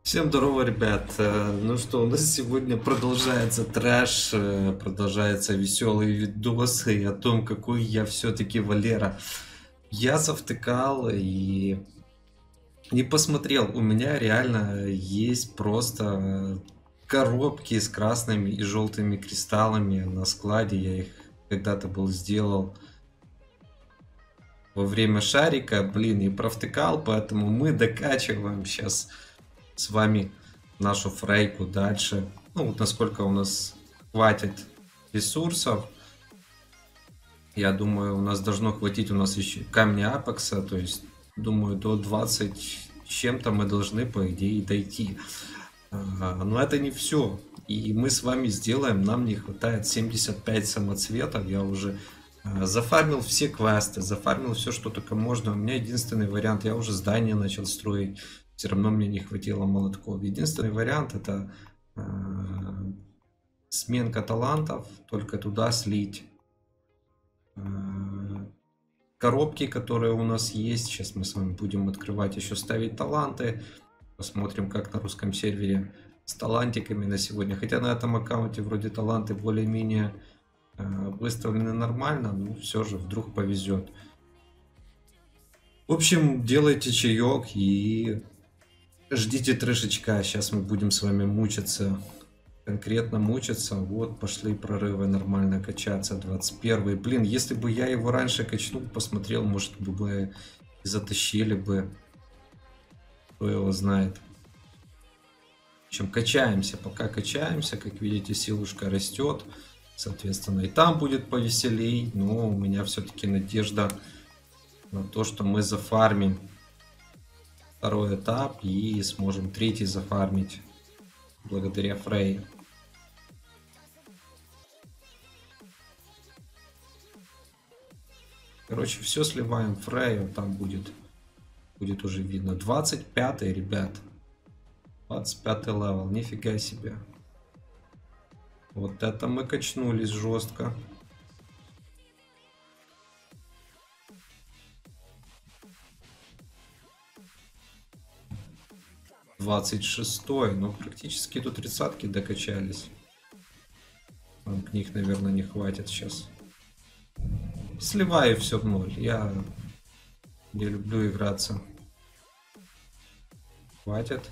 Всем здорово, ребят. Ну что, у нас сегодня продолжается трэш, продолжаются веселые видосы о том, какой я все-таки Валера. Я завтыкал и посмотрел, у меня реально есть просто коробки с красными и желтыми кристаллами на складе. Я их когда-то был сделал во время шарика, блин, и провтыкал, поэтому мы докачиваем сейчас с вами нашу фрейку дальше. Ну, вот насколько у нас хватит ресурсов. Я думаю, у нас должно хватить, у нас еще камня апекса, то есть, думаю, до 20 с чем-то мы должны, по идее, дойти. Но это не все. И мы с вами сделаем, нам не хватает 75 самоцветов, я уже зафармил все квесты, зафармил все, что только можно. У меня единственный вариант, я уже здание начал строить, все равно мне не хватило молотков. Единственный вариант это сменка талантов, только туда слить коробки, которые у нас есть. Сейчас мы с вами будем открывать, еще ставить таланты. Посмотрим, как на русском сервере с талантиками на сегодня. Хотя на этом аккаунте вроде таланты более-менее выставлены нормально, но все же вдруг повезет. В общем, делайте чаек и ждите трешечка. Сейчас мы будем с вами мучиться. Конкретно мучиться. Вот, пошли прорывы нормально качаться. 21. Блин, если бы я его раньше качнул, посмотрел, может бы и затащили бы. Кто его знает. В общем, качаемся. Пока качаемся, как видите, силушка растет. Соответственно, и там будет повеселей. Но у меня все-таки надежда на то, что мы зафармим второй этап и сможем третий зафармить благодаря Фрей. Короче, все сливаем Фрею, там будет уже видно. 25-й, ребят. 25-й левел, нифига себе. Вот это мы качнулись жестко. Двадцать шестой, ну практически до 30-ки докачались. Нам к них, наверное, не хватит сейчас. Сливаю все в ноль. Я не люблю играться. Хватит.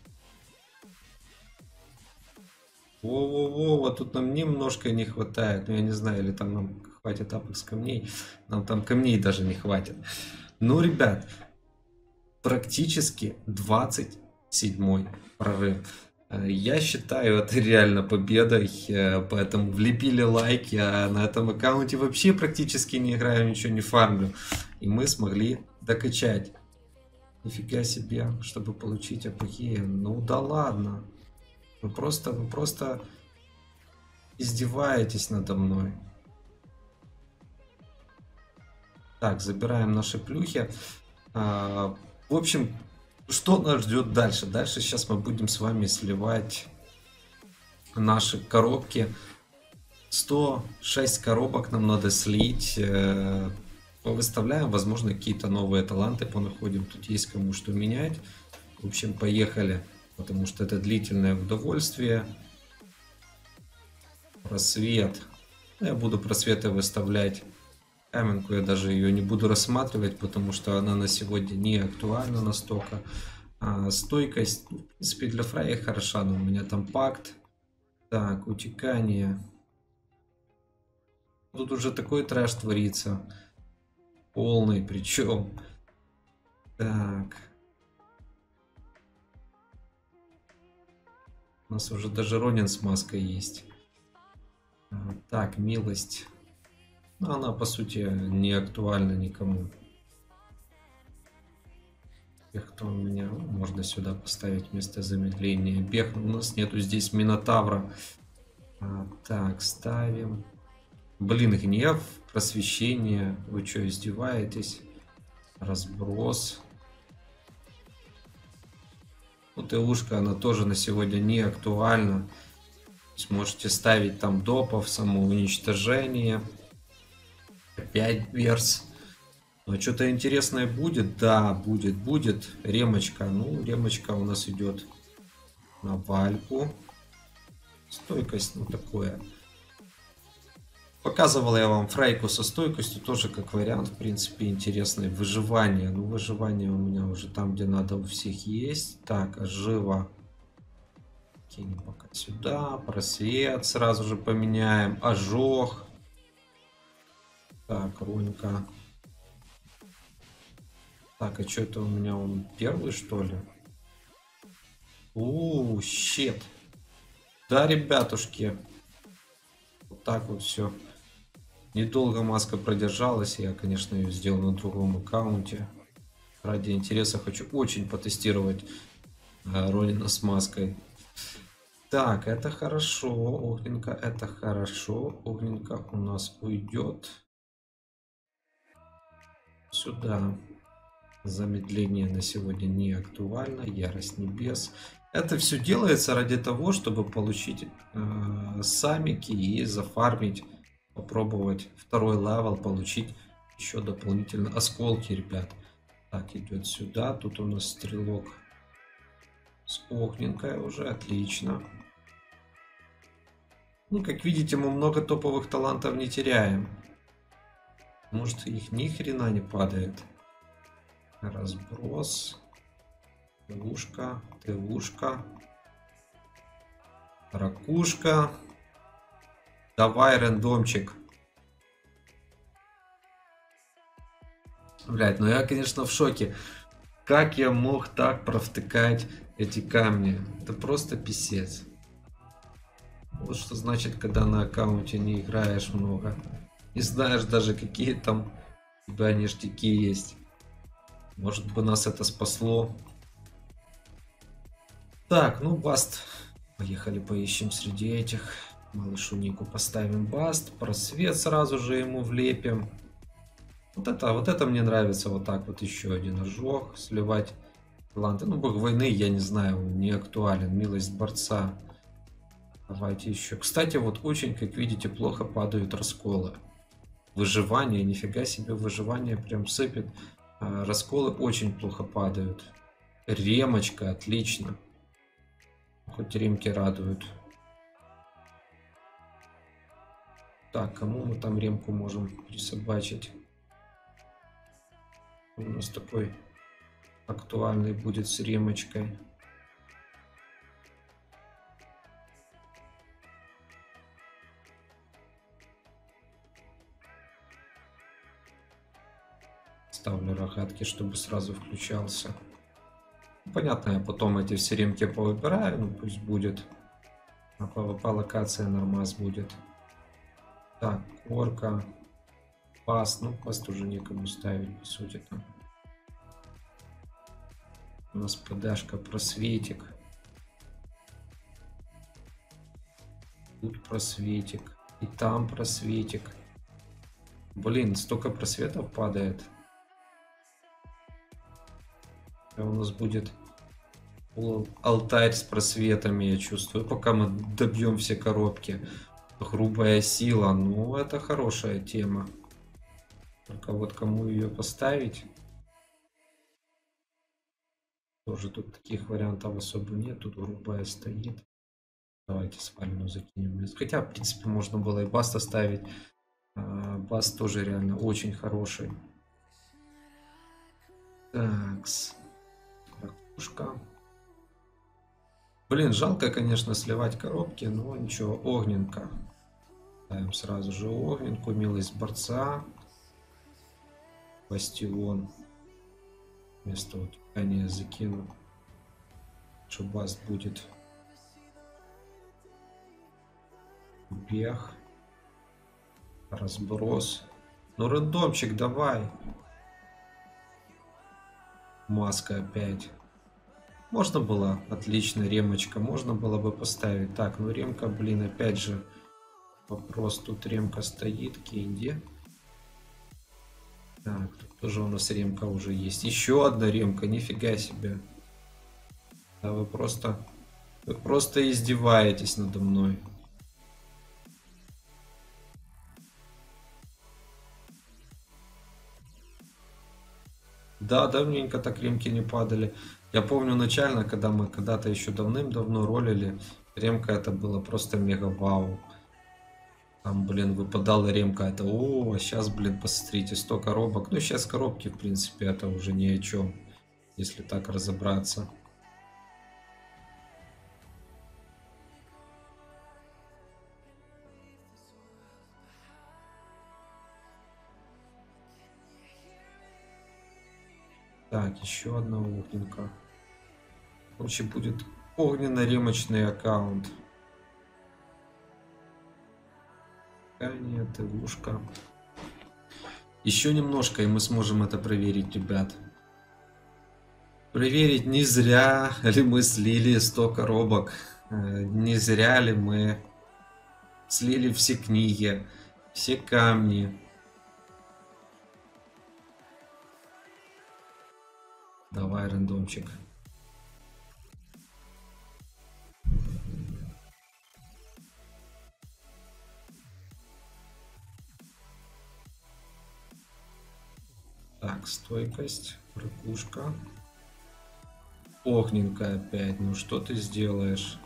Во-во-во, вот тут нам немножко не хватает. Ну, я не знаю, или там нам хватит апекс камней. Нам там камней даже не хватит. Ну, ребят, практически 27-й прорыв. Я считаю это реально победой, поэтому влепили лайк. Я на этом аккаунте вообще практически не играю, ничего не фармлю. И мы смогли докачать. Нифига себе, чтобы получить апогея. Ну да ладно. Вы просто издеваетесь надо мной. Так, забираем наши плюхи. В общем, что нас ждет дальше? Дальше сейчас мы будем с вами сливать наши коробки. 106 коробок нам надо слить. Выставляем, возможно, какие-то новые таланты понаходим. Тут есть кому что менять. В общем, поехали. Потому что это длительное удовольствие. Просвет. Я буду просветы выставлять. Каменку я даже ее не буду рассматривать, потому что она на сегодня не актуальна настолько. Стойкость, в принципе, для Фрая хороша, но у меня там пакт. Так, утекание. Тут уже такой трэш творится. Полный причем. Так. У нас уже даже Ронин с маской есть. Так, милость. Но она, по сути, не актуальна никому. Тех, кто у меня... Можно сюда поставить вместо замедления. Бег. У нас нету здесь Минотавра. Так, ставим. Блин, гнев, просвещение. Вы что, издеваетесь? Разброс. Вот и ушка, она тоже на сегодня не актуальна. Сможете ставить там допов, самоуничтожение. Опять берс. Но что-то интересное будет? Да, будет. Ремочка. Ну, ремочка у нас идет на Вальку. Стойкость, ну такое. Показывал я вам Фрейку со стойкостью, тоже как вариант, в принципе, интересный. Выживание. Ну, выживание у меня уже там, где надо, у всех есть. Так, ожива. Кинем пока сюда. Просвет сразу же поменяем. Ожог. Так, Ронька. Так, а что это у меня, он первый, что ли? Щет. Да, ребятушки. Вот так вот все. Недолго маска продержалась. Я, конечно, ее сделал на другом аккаунте. Ради интереса хочу очень потестировать Ронина с маской. Так, это хорошо. Огненка, это хорошо. Огненка у нас уйдет сюда. Замедление на сегодня не актуально. Ярость небес. Это все делается ради того, чтобы получить самики и зафармить. Попробовать второй левел, получить еще дополнительно осколки, ребят. Так, идет сюда. Тут у нас стрелок с огненкой уже. Отлично. Ну, как видите, мы много топовых талантов не теряем. Может, их ни хрена не падает. Разброс. ТВушка. ТВушка. Ракушка. Давай, рандомчик. Блять, ну я, конечно, в шоке. Как я мог так провтыкать эти камни? Это просто писец. Вот что значит, когда на аккаунте не играешь много. Не знаешь даже, какие там у тебя ништяки есть. Может бы нас это спасло. Так, ну баст. Поехали поищем среди этих. Малышу Нику поставим баст. Просвет сразу же ему влепим. Вот это мне нравится. Вот так вот еще один ожог. Сливать таланты. Ну, бог войны, я не знаю, не актуален. Милость борца. Давайте еще. Кстати, вот очень, как видите, плохо падают расколы. Выживание, нифига себе, выживание прям сыпет. Расколы очень плохо падают. Ремочка, отлично. Хоть ремки радуют. Так, кому мы там ремку можем присобачить? У нас такой актуальный будет с ремочкой. Ставлю рогатки, чтобы сразу включался. Понятно, я потом эти все ремки повыбираю, ну пусть будет. А по локация нормас будет. Так, орка. Паст. Ну, паст уже некому ставить, по сути там. У нас ПДшка, просветик. Тут просветик. И там просветик. Блин, столько просветов падает. У нас будет алтарь с просветами, я чувствую. Пока мы добьем все коробки. Грубая сила. Ну, это хорошая тема. Только вот кому ее поставить? Тоже тут таких вариантов особо нет. Тут грубая стоит. Давайте свалину закинем. Хотя, в принципе, можно было и баст оставить. Баст тоже реально очень хороший. Такс. Ракушка. Блин, жалко, конечно, сливать коробки, но ничего. Огненка. Ставим сразу же огненку. Милость борца. Бастион. Вместо утекания закину. Что баст будет. Бег. Разброс. Ну, рандомчик, давай. Маска опять. Можно было, отлично, ремочка. Можно было бы поставить. Так, ну ремка, блин, опять же. Вопрос, тут ремка стоит. Кенди. Так, тут тоже у нас ремка уже есть. Еще одна ремка, нифига себе. Да вы просто издеваетесь надо мной. Да, давненько так ремки не падали. Я помню начально, когда мы когда-то еще давным-давно ролили, ремка это было просто мега вау. Там, блин, выпадала ремка, это, о, сейчас, блин, посмотрите, 100 коробок. Ну, сейчас коробки, в принципе, это уже ни о чем, если так разобраться. Так, еще одна огненка. Короче, будет огненно-ремочный аккаунт. Нет, ушка. Еще немножко, и мы сможем это проверить, ребят. Проверить, не зря ли мы слили 100 коробок. Не зря ли мы слили все книги, все камни. Давай, рандомчик. Так, стойкость, ракушка. Огненка опять. Ну что ты сделаешь?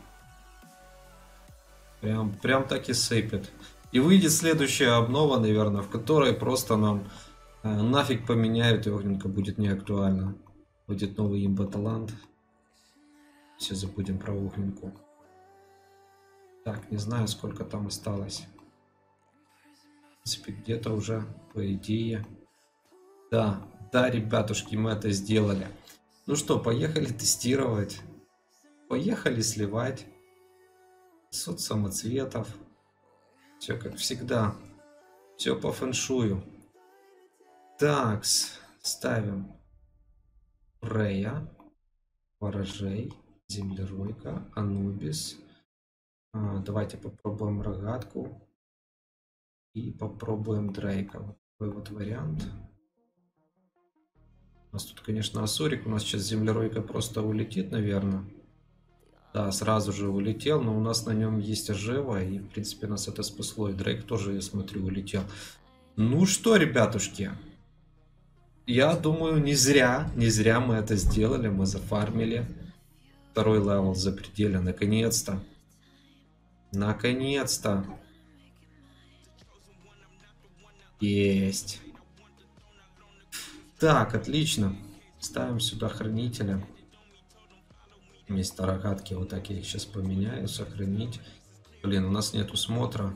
Прям так и сыпет. И выйдет следующая обнова, наверное, в которой просто нам нафиг поменяют, и огненка будет не актуальна. Будет новый имба-талант. Все забудем про огненку. Так, не знаю, сколько там осталось. В принципе, где-то уже, по идее. Да, да, ребятушки, мы это сделали. Ну что, поехали тестировать. Поехали сливать. 500 самоцветов. Все как всегда. Все по фэншую. Так, ставим Фрея, Ворожей, Землеройка, Анубис. Давайте попробуем Рогатку. И попробуем Дрейка. Вот такой вот вариант. У нас тут, конечно, Асурик. У нас сейчас Землеройка просто улетит, наверное. Да, сразу же улетел, но у нас на нем есть ожива, и, в принципе, нас это спасло. И Дрейк тоже, я смотрю, улетел. Ну что, ребятушки, я думаю, не зря мы это сделали, мы зафармили. Второй левел за пределе, наконец-то. Наконец-то. Есть. Так, отлично. Ставим сюда хранителя. Вместо рогатки вот так я их сейчас поменяю. Сохранить. Блин, у нас нету смотра.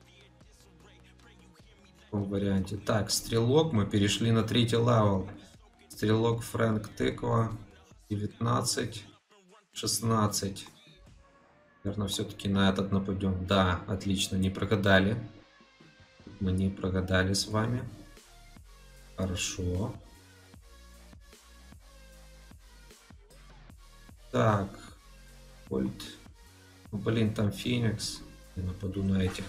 В таком варианте. Так, стрелок. Мы перешли на 3-й левел. Стрелок Фрэнк Тыква. 19. 16. Наверное, все-таки на этот нападем. Да, отлично, не прогадали. Мы не прогадали с вами. Хорошо. Так. Вольт. Блин, там Феникс. Я нападу на этих.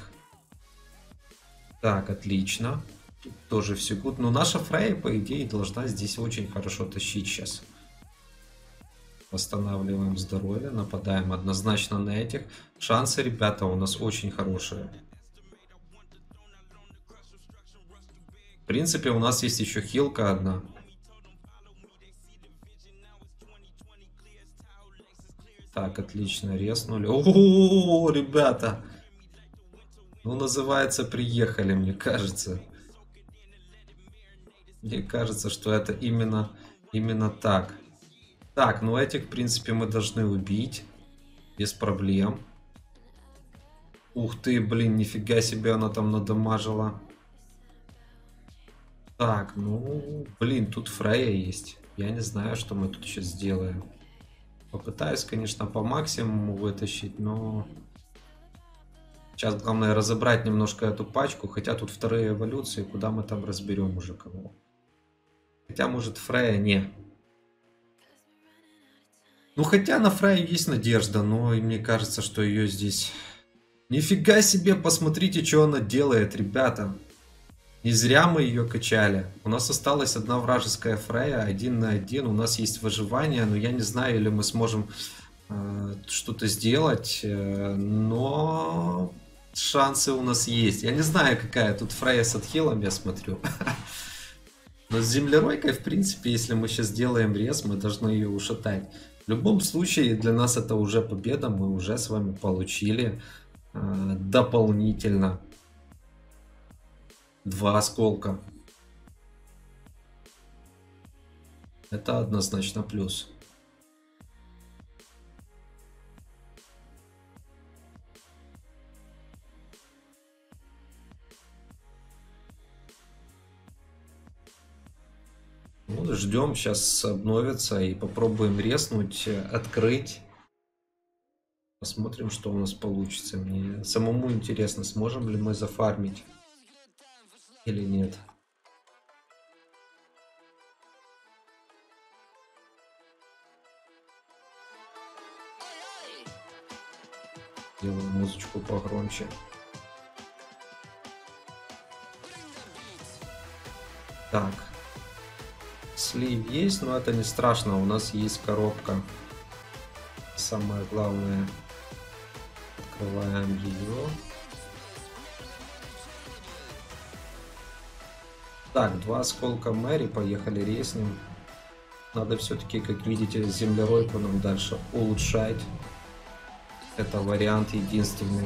Так, отлично. Тут тоже все гуд. Но наша Фрейя, по идее, должна здесь очень хорошо тащить сейчас. Восстанавливаем здоровье. Нападаем однозначно на этих. Шансы, ребята, у нас очень хорошие. В принципе, у нас есть еще хилка одна. Так, отлично, резнули. О, ребята! Ну, называется, приехали, мне кажется. Мне кажется, что это именно так. Так, ну этих, в принципе, мы должны убить. Без проблем. Ух ты, блин, нифига себе она там надамажила. Так, ну, блин, тут Фрея есть. Я не знаю, что мы тут сейчас сделаем. Попытаюсь, конечно, по максимуму вытащить, но... Сейчас главное разобрать немножко эту пачку. Хотя тут вторые эволюции, куда мы там разберем уже кого. Хотя, может, Фрея не. Ну, хотя на Фрейю есть надежда, но и мне кажется, что ее здесь... Нифига себе, посмотрите, что она делает, ребята. Не зря мы ее качали. У нас осталась одна вражеская Фрея, 1 на 1. У нас есть выживание, но я не знаю, или мы сможем что-то сделать. Но шансы у нас есть. Я не знаю, какая тут Фрея с отхилом, я смотрю. Но с землеройкой, в принципе, если мы сейчас делаем рез, мы должны ее ушатать. В любом случае, для нас это уже победа. Мы уже с вами получили дополнительно 2 осколка. Это однозначно плюс. Ну, ждем, сейчас обновится и попробуем резнуть, открыть. Посмотрим, что у нас получится. Мне самому интересно, сможем ли мы зафармить или нет. Делаю музычку погромче. Так. Слив есть, но это не страшно. У нас есть коробка. Самое главное. Открываем ее. Так, 2 осколка Мэри. Поехали резнем. Надо все-таки, как видите, землеройку нам дальше улучшать. Это вариант единственный.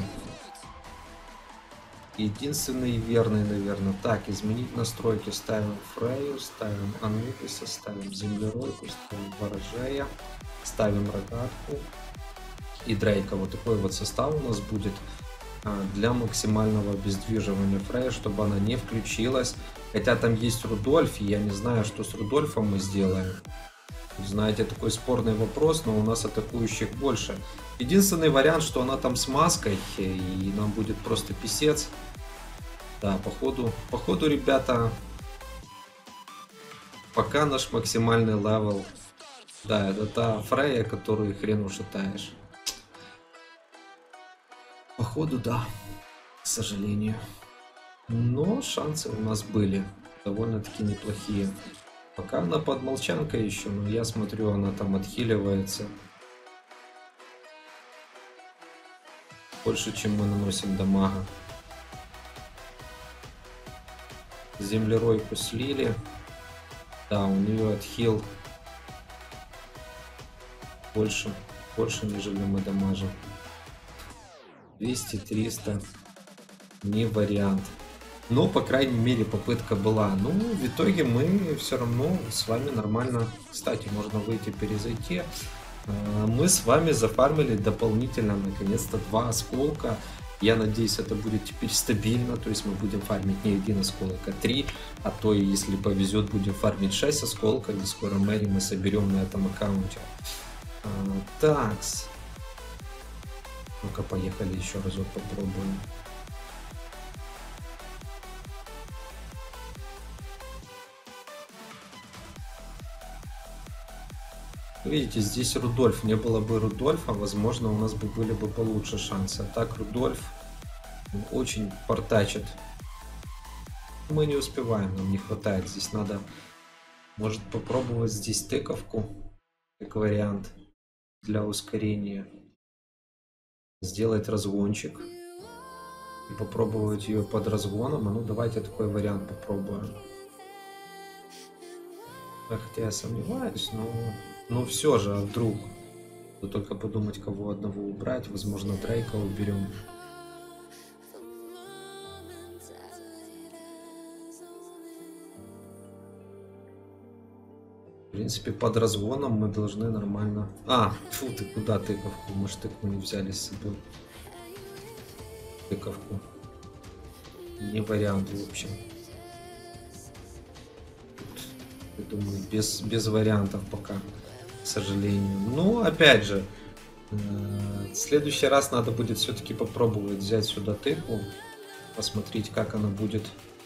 Единственный и верный, наверное. Так, изменить настройки. Ставим Фрейю, ставим Анубиса, ставим землеройку, ставим ворожея, ставим рогатку и Дрейка. Вот такой вот состав у нас будет для максимального обездвиживания Фрейя, чтобы она не включилась. Хотя там есть Рудольф, и я не знаю, что с Рудольфом мы сделаем. Знаете, такой спорный вопрос, но у нас атакующих больше. Единственный вариант, что она там с маской, и нам будет просто писец. Да, походу, ребята, пока наш максимальный левел. Да, это та Фрейя, которую хрен ушатаешь. Походу, да, к сожалению. Но шансы у нас были довольно-таки неплохие. Пока она под молчанкой еще, но я смотрю, она там отхиливается. Больше, чем мы наносим дамага. Землеройку слили. Да, у нее отхил больше, нежели мы дамажим. 200-300 не вариант. Но, по крайней мере, попытка была. Ну, в итоге мы все равно с вами нормально. Кстати, можно выйти, перезайти. Мы с вами зафармили дополнительно, наконец-то, 2 осколка. Я надеюсь, это будет теперь стабильно. То есть мы будем фармить не 1 осколок, а 3. А то, если повезет, будем фармить 6 осколков. И скоро Мэри мы соберем на этом аккаунте. Такс. Ну-ка, поехали еще разок попробуем. Видите, здесь Рудольф. Не было бы Рудольфа, возможно, у нас бы были бы получше шансы. А так Рудольф очень портачит. Мы не успеваем, нам не хватает. Здесь надо, может, попробовать здесь тыковку, как вариант для ускорения. Сделать разгончик. И попробовать ее под разгоном. А ну, давайте такой вариант попробуем. Хотя я сомневаюсь, но все же, а вдруг? Надо только подумать, кого одного убрать. Возможно, Дрейка уберем. В принципе, под разгоном мы должны нормально... Фу, ты куда тыковку? Мы ж тыковку не взяли с собой. Тыковку. Не вариант, в общем. Я думаю, без вариантов пока, к сожалению. Но, опять же, в следующий раз надо будет все-таки попробовать взять сюда тыкву. Посмотреть, как она будет.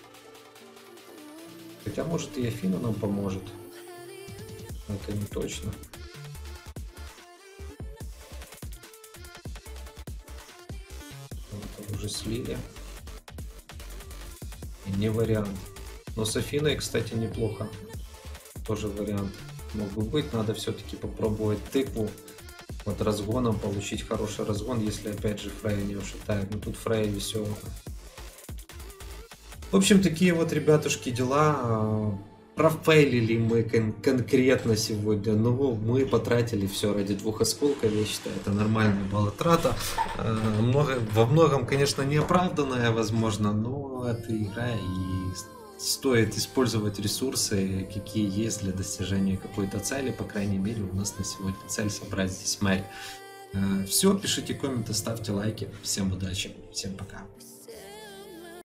Хотя, может, и Афина нам поможет. Но это не точно. Это уже слили. И не вариант. Но с Афиной, кстати, неплохо. Тоже вариант мог бы быть. Надо все-таки попробовать тыкву под разгоном, получить хороший разгон, если опять же Фрейя не ушатает. Но тут Фрейя веселая. В общем, такие вот, ребятушки, дела. профейлили мы конкретно сегодня, но мы потратили все ради 2 осколков, я считаю, это нормальная баллотрата. Во многом, конечно, неоправданная, возможно, но это игра, и стоит использовать ресурсы, какие есть для достижения какой-то цели. По крайней мере, у нас на сегодня цель собрать здесь Мэй. Все, пишите комменты, ставьте лайки. Всем удачи, всем пока.